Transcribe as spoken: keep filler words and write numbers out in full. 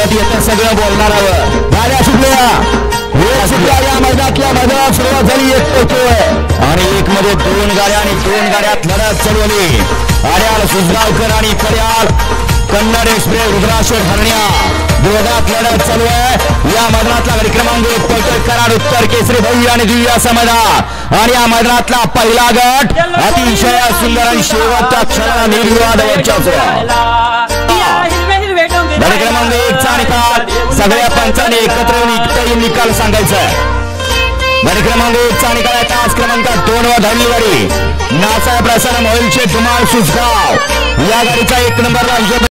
गट येतं सगळं बोलणारावर गाड्या सुटल्या वेळ सुटल्या या मैदानातल्या मैदानात सुरुवात झाली एक पोहोचतोय आणि एक मध्ये दोन गाड्या आणि दोन गाड्यात लढत चालवली आड्याल सुजगावकर आणि कड्याल कन्नड एक्सप्रेस रुद्राशेठ हरण्या दोघात लढत चालू आहे या मैदानातला गाडी क्रमांक एक पळतोय कराड उत्तर केसरी भव्य आणि दिव्य असं मैदान आणि या मैदानातला पहिला गट अतिशय सुंदर आणि शेवटचा क्षण निर्विवाद वर्चस्व गाडी क्रमांक एक चा निकाल सगळ्या पंचांनी एकत्र येऊन निकाल सांगायचा गाडी क्रमांक एक चा निकाल तास क्रमांक दोन वर धावली गाडी नासाहेब प्रसन्न मोहिलचे धुमाळ सुजगाव या गाडीचा एक नंबरला